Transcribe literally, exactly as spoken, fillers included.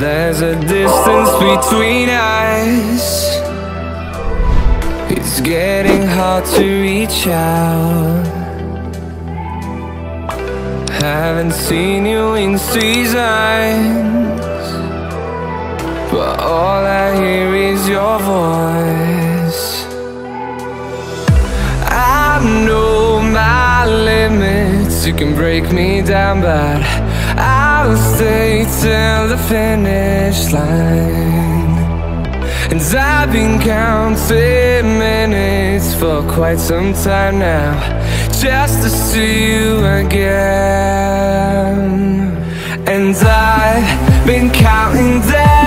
There's a distance between us. It's getting hard to reach out. Haven't seen you in seasons, but all I hear is your voice. I know my limits, you can break me down, but I'll stay till the finish line. And I've been counting minutes for quite some time now, just to see you again. And I've been counting days